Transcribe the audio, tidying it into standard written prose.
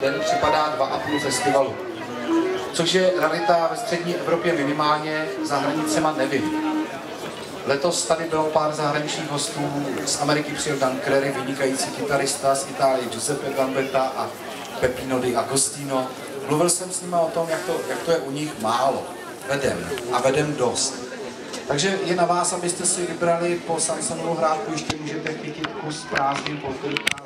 Den připadá 2,5 festivalu, což je rarita ve střední Evropě minimálně, za hranicema nevím. Letos tady bylo pár zahraničních hostů, z Ameriky přijel Dan Crary, vynikající kytarista, z Itálie Giuseppe Gambetta a Peppino Di Agostino. Mluvil jsem s nimi o tom, jak to je u nich málo. Vedem dost. Takže je na vás, abyste si vybrali po Sansanovu hrádku, ještě můžete chytit kus prázdnin,